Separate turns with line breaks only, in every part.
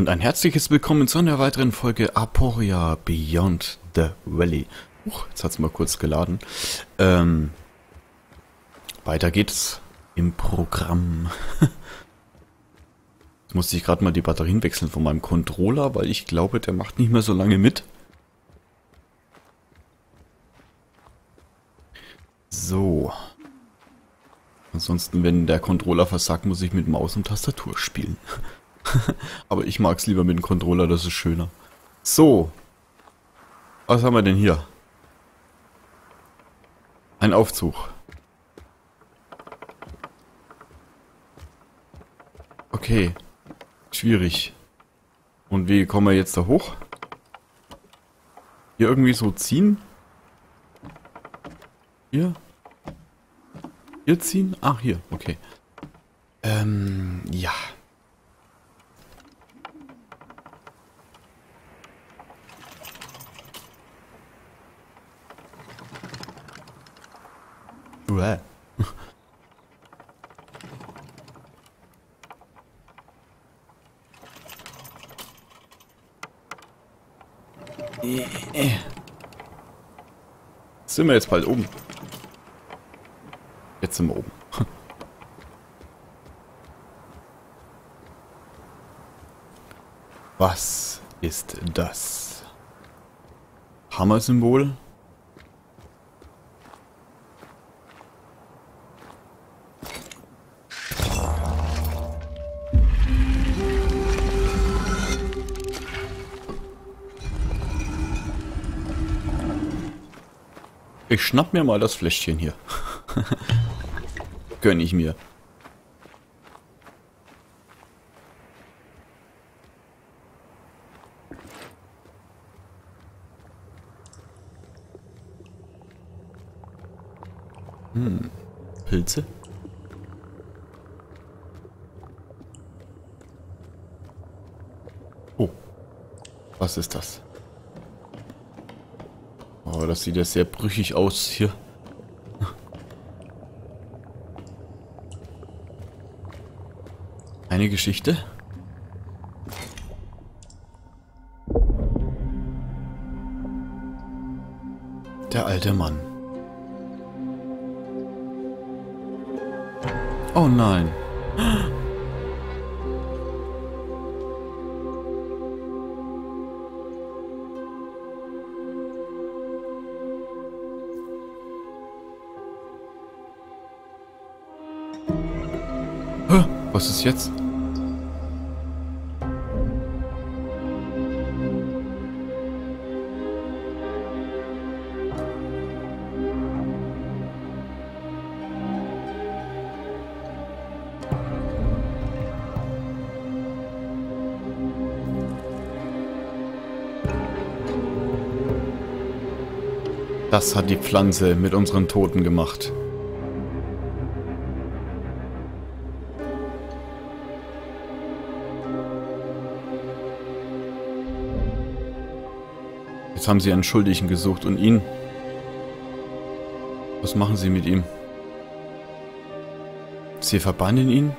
ein herzliches Willkommen zu einer weiteren Folge Aporia Beyond the Valley. Jetzt hat es mal kurz geladen. Weiter geht's im Programm. Jetzt musste ich gerade mal die Batterien wechseln von meinem Controller, weil ich glaube, der macht nicht mehr so lange mit. So. Ansonsten, wenn der Controller versagt, muss ich mit Maus und Tastatur spielen. Aber ich mag es lieber mit dem Controller, das ist schöner. So. Was haben wir denn hier? Ein Aufzug. Okay. Schwierig. Und wie kommen wir jetzt da hoch? Hier irgendwie so ziehen? Hier? Hier ziehen? Ach, hier. Okay. Ja. Uäh. Sind wir jetzt bald oben? Jetzt sind wir oben. Was ist das? Hammer-Symbol? Ich schnapp mir mal das Fläschchen hier. Gönn ich mir. Pilze? Oh. Was ist das? Oh, das sieht ja sehr brüchig aus hier. Eine Geschichte? Der alte Mann. Oh nein. Was ist jetzt? Das hat die Pflanze mit unseren Toten gemacht. Jetzt haben sie einen Schuldigen gesucht und ihn. Was machen sie mit ihm? Sie verbannen ihn?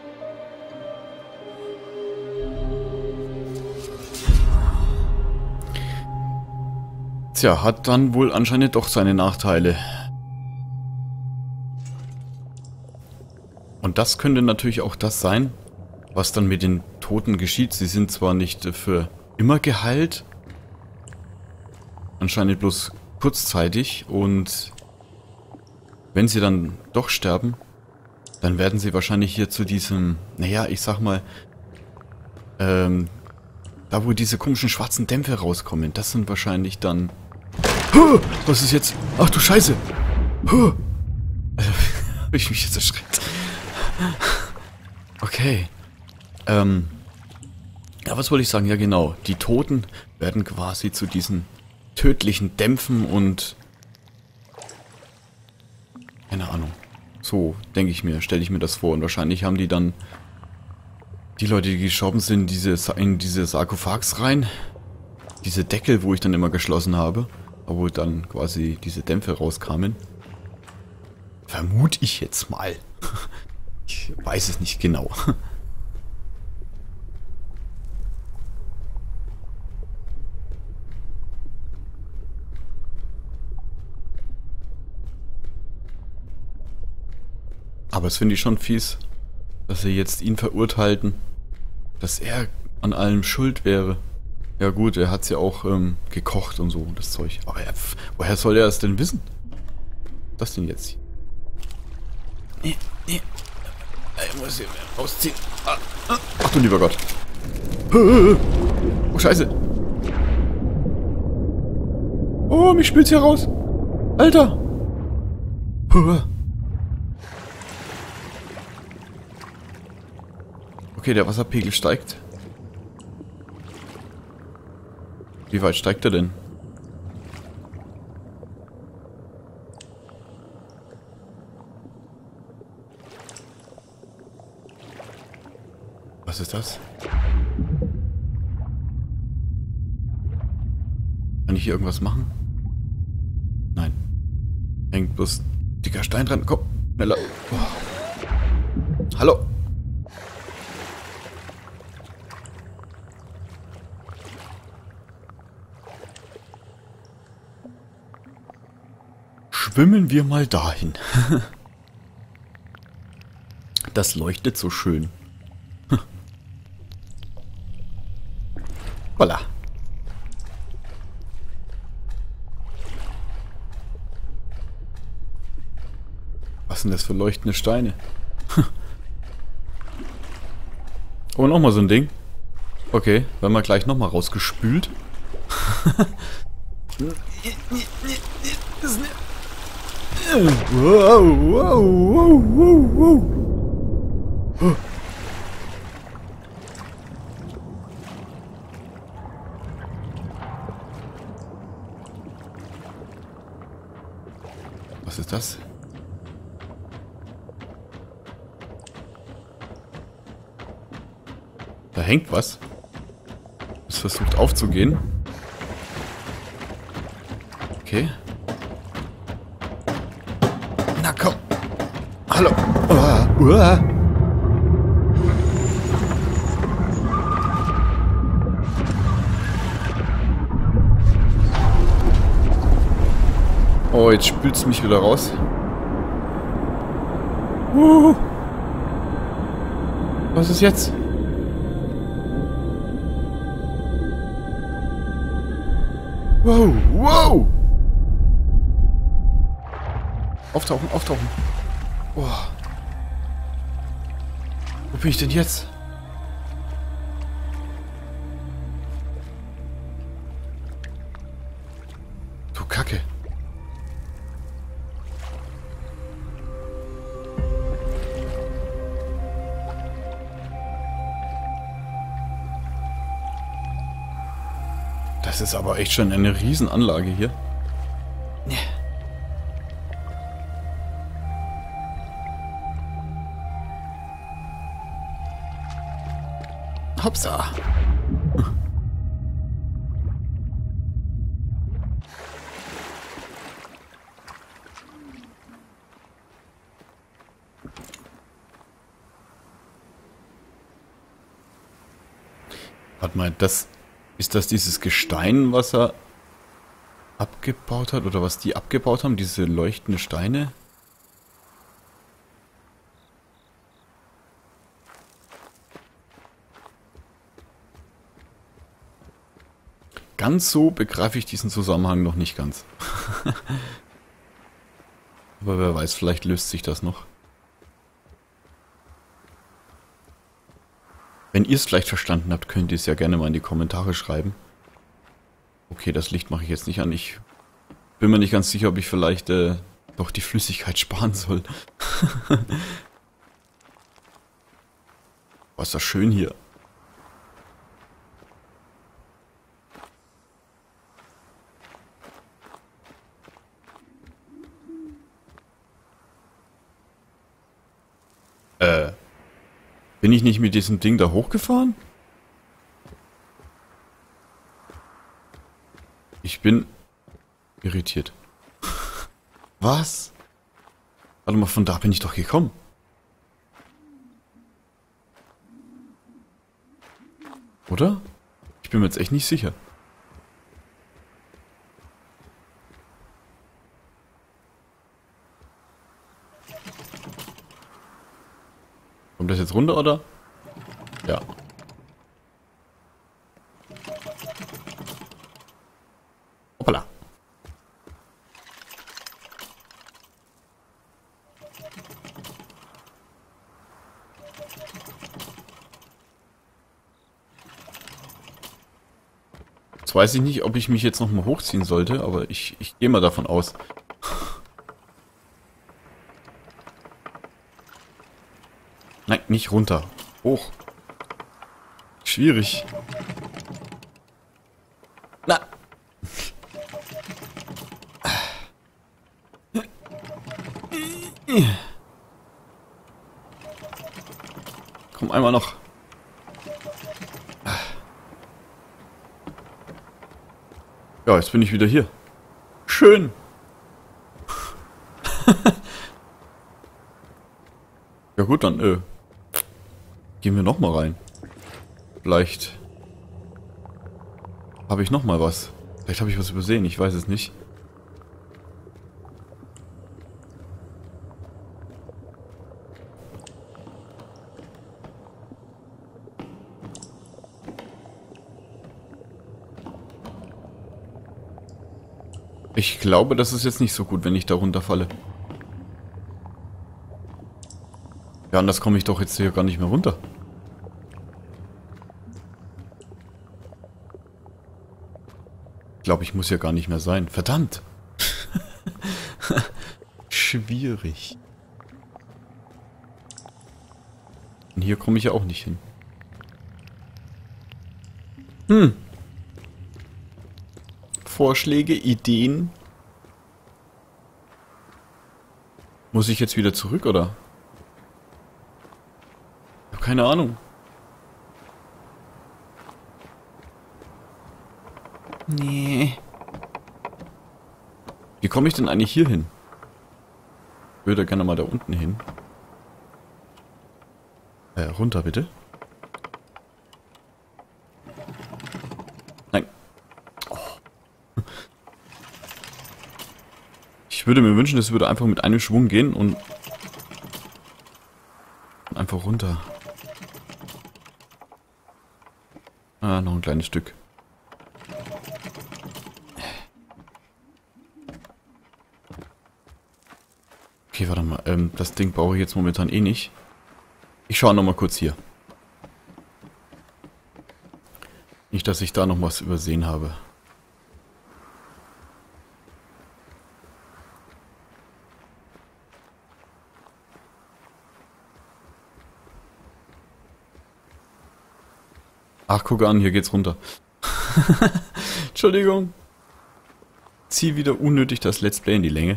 Tja, hat dann wohl anscheinend doch seine Nachteile. Und das könnte natürlich auch das sein, was dann mit den Toten geschieht. Sie sind zwar nicht für immer geheilt, anscheinend bloß kurzzeitig, und wenn sie dann doch sterben, dann werden sie wahrscheinlich hier zu diesem, naja, ich sag mal, da wo diese komischen schwarzen Dämpfe rauskommen, das sind wahrscheinlich dann... Was ist jetzt? Ach du Scheiße! Hab ich mich jetzt erschreckt. Okay. Ja, was wollte ich sagen? Ja genau, die Toten werden quasi zu diesen tödlichen Dämpfen und... Keine Ahnung. So, denke ich mir, stelle ich mir das vor. Und wahrscheinlich haben die dann... Die Leute, die gestorben sind, in diese Sarkophags rein. Diese Deckel, wo ich dann immer geschlossen habe. Obwohl dann quasi diese Dämpfe rauskamen. Vermute ich jetzt mal. Ich weiß es nicht genau. Aber es finde ich schon fies, dass sie jetzt ihn verurteilten, dass er an allem schuld wäre. Ja gut, er hat's ja auch gekocht und so, das Zeug. Aber woher soll er es denn wissen? Was denn jetzt? Nee. Ich muss hier rausziehen. Ach du lieber Gott. Oh, Scheiße. Oh, mich spült's hier raus. Alter. Okay, der Wasserpegel steigt. Wie weit steigt er denn? Was ist das? Kann ich hier irgendwas machen? Nein. Hängt bloß dicker Stein dran. Komm, schneller. Oh. Hallo. Schwimmen wir mal dahin. Das leuchtet so schön. Voila. Was sind das für leuchtende Steine? Oh, nochmal so ein Ding. Okay, werden wir gleich nochmal rausgespült. Wow. Was ist das? Da hängt was. Es versucht aufzugehen. Okay. Na komm. Hallo. Oh, jetzt spült es mich wieder raus. Was ist jetzt? Wow. Auftauchen. Oh. Wo bin ich denn jetzt? Du Kacke. Das ist aber echt schon eine Riesenanlage hier. Hopsa. Warte mal, ist das dieses Gestein, was er abgebaut hat? Oder was die abgebaut haben? Diese leuchtenden Steine? Ganz so begreife ich diesen Zusammenhang noch nicht ganz. Aber wer weiß, vielleicht löst sich das noch. Wenn ihr es vielleicht verstanden habt, könnt ihr es ja gerne mal in die Kommentare schreiben. Okay, das Licht mache ich jetzt nicht an. Ich bin mir nicht ganz sicher, ob ich vielleicht doch die Flüssigkeit sparen soll. Was ist das schön hier. Bin ich nicht mit diesem Ding da hochgefahren? Ich bin irritiert. Was? Warte mal, von da bin ich doch gekommen. Oder? Ich bin mir jetzt echt nicht sicher. Kommt das jetzt runter, oder? Ja. Hoppala. Jetzt weiß ich nicht, ob ich mich jetzt nochmal hochziehen sollte, aber ich gehe mal davon aus. Nein, nicht runter. Hoch. Schwierig. Na. Komm, einmal noch. Ja, jetzt bin ich wieder hier. Schön. Ja gut, dann gehen wir nochmal rein. Vielleicht habe ich nochmal was. Vielleicht habe ich was übersehen, ich weiß es nicht. Ich glaube, das ist jetzt nicht so gut, wenn ich da runterfalle. Ja, anders komme ich doch jetzt hier gar nicht mehr runter. Ich glaube, ich muss hier gar nicht mehr sein. Verdammt! Schwierig. Und hier komme ich ja auch nicht hin. Vorschläge, Ideen? Muss ich jetzt wieder zurück, oder? Ich habe keine Ahnung. Nee. Wie komme ich denn eigentlich hier hin? Ich würde gerne mal da unten hin. Runter bitte. Nein. Oh. Ich würde mir wünschen, es würde einfach mit einem Schwung gehen und einfach runter. Ah, noch ein kleines Stück. Okay, warte mal. Das Ding brauche ich jetzt momentan eh nicht. Ich schaue noch mal kurz hier. Nicht, dass ich da noch was übersehen habe. Ach, guck an, hier geht's runter. Entschuldigung. Zieh wieder unnötig das Let's Play in die Länge.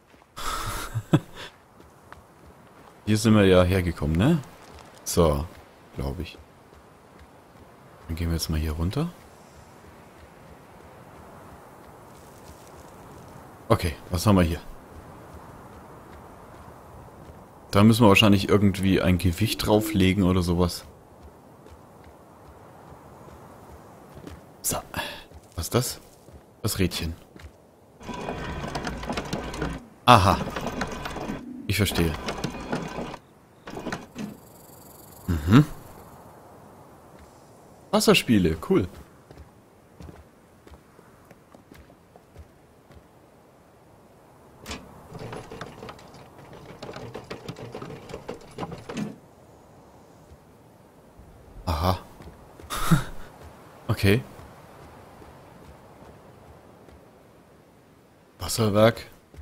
Hier sind wir ja hergekommen, ne? So, glaube ich. Dann gehen wir jetzt mal hier runter. Okay, was haben wir hier? Da müssen wir wahrscheinlich irgendwie ein Gewicht drauflegen oder sowas. So, was ist das? Das Rädchen. Aha. Ich verstehe. Mhm. Wasserspiele, cool. Aha. Okay. Wasserwerk.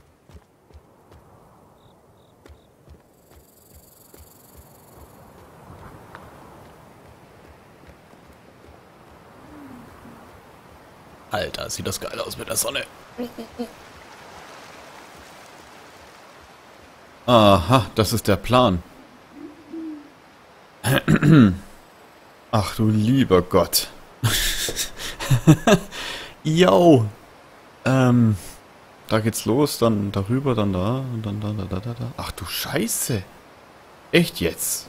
Alter, sieht das geil aus mit der Sonne. Aha, das ist der Plan. Ach du lieber Gott. Yo. Da geht's los, dann darüber, dann da und dann da. Ach du Scheiße. Echt jetzt?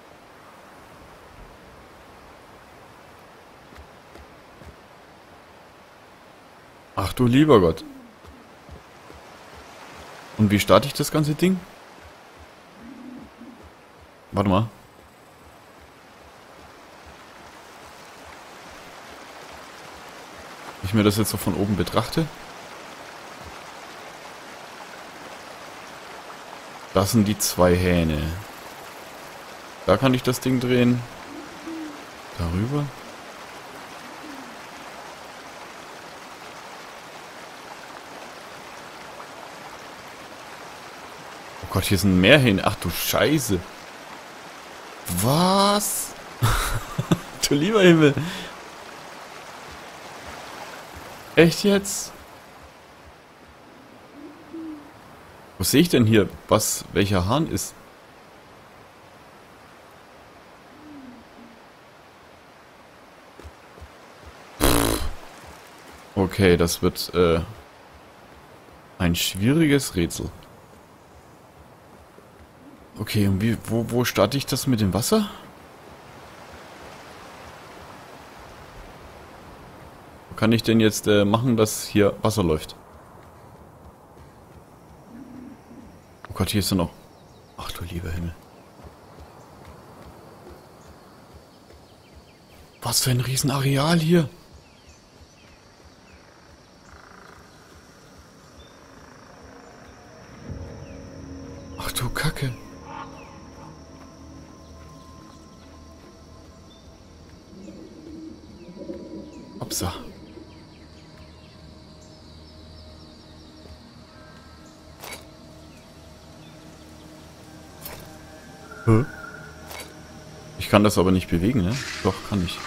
Ach du lieber Gott. Und wie starte ich das ganze Ding? Warte mal. ich mir das jetzt so von oben betrachte. Das sind die 2 Hähne. Da kann ich das Ding drehen. Darüber. Oh Gott, hier sind mehr Hähne. Ach du Scheiße. Was? Du lieber Himmel. Echt jetzt? Wo sehe ich denn hier, welcher Hahn ist? Okay, das wird ein schwieriges Rätsel. Okay, und wo starte ich das mit dem Wasser? Wo kann ich denn jetzt machen, dass hier Wasser läuft? Oh Gott, hier ist er noch. Ach du lieber Himmel. Was für ein Riesenareal hier. Ach du Kacke. Upsa. Hä? Ich kann das aber nicht bewegen, ne? Doch, kann ich.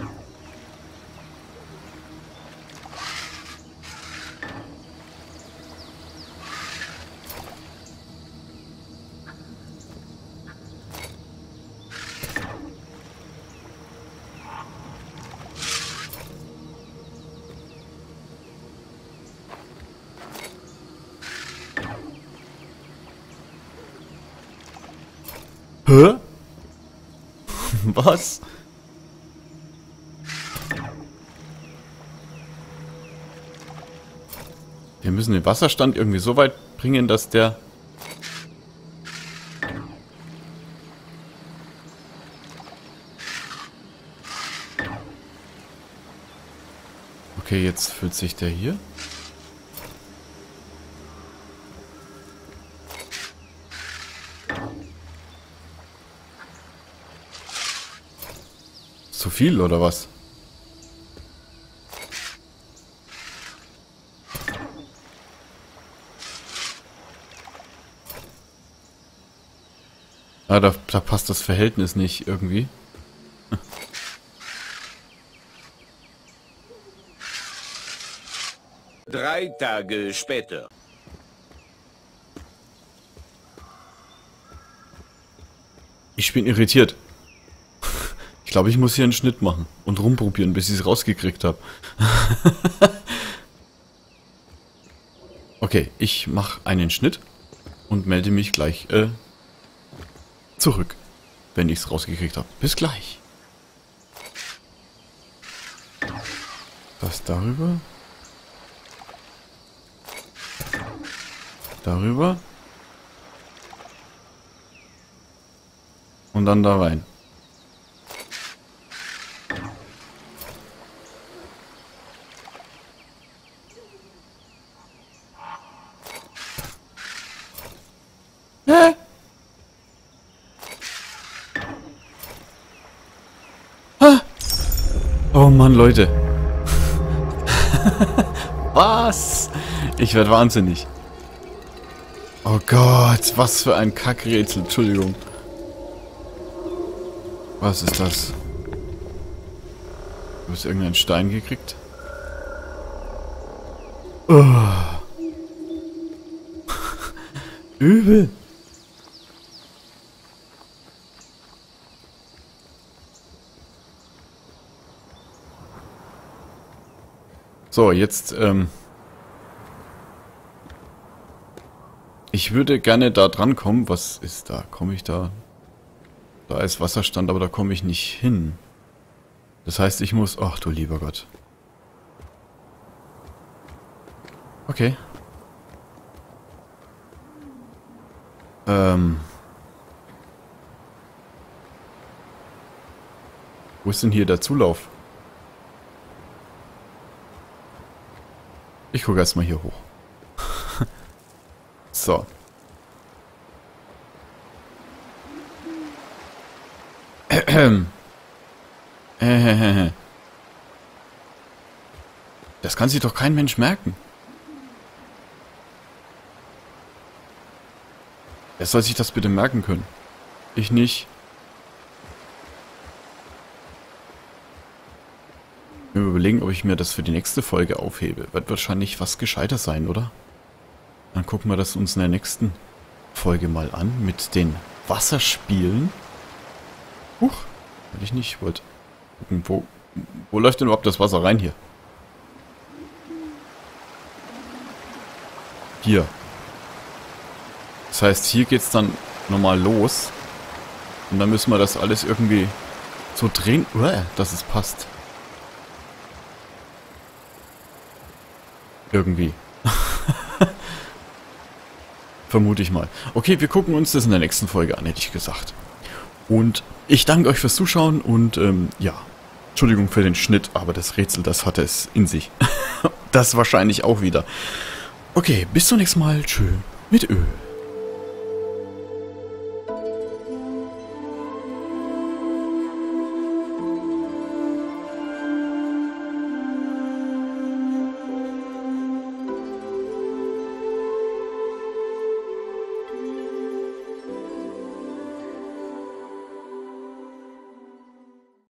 Hä? Was? Wir müssen den Wasserstand irgendwie so weit bringen, dass der... Okay, jetzt füllt sich der hier. Zu viel, oder was? Ah, da passt das Verhältnis nicht irgendwie.
3 Tage später.
Ich bin irritiert. Ich glaube, ich muss hier einen Schnitt machen und rumprobieren, bis ich es rausgekriegt habe. Okay, ich mache einen Schnitt und melde mich gleich zurück, wenn ich es rausgekriegt habe. Bis gleich. Das darüber. Darüber. Und dann da rein. Hä? Ah. Oh Mann, Leute. Was? Ich werde wahnsinnig. Oh Gott, was für ein Kackrätsel. Entschuldigung. Was ist das? Du hast irgendeinen Stein gekriegt? Oh. Übel. So, jetzt, ich würde gerne da dran kommen. Was ist da? Komme ich da? Da ist Wasserstand, aber da komme ich nicht hin. Das heißt, ich muss... Ach du lieber Gott. Okay. Wo ist denn hier der Zulauf? Ich gucke erstmal hier hoch. So. Das kann sich doch kein Mensch merken. Wer soll sich das bitte merken können? Ich nicht. Ich will mir überlegen, ob ich mir das für die nächste Folge aufhebe. Wird wahrscheinlich was gescheiter sein, oder? Dann gucken wir das uns in der nächsten Folge mal an mit den Wasserspielen. Huch, will ich nicht. Ich wollte gucken, wo läuft denn überhaupt das Wasser rein hier? Hier. Das heißt, hier geht's dann nochmal los. Und dann müssen wir das alles irgendwie so drehen, dass es passt. Irgendwie. Vermute ich mal. Okay, wir gucken uns das in der nächsten Folge an, hätte ich gesagt. Und ich danke euch fürs Zuschauen und ja, Entschuldigung für den Schnitt, aber das Rätsel, das hatte es in sich. Das wahrscheinlich auch wieder. Okay, bis zum nächsten Mal. Tschö mit Ö.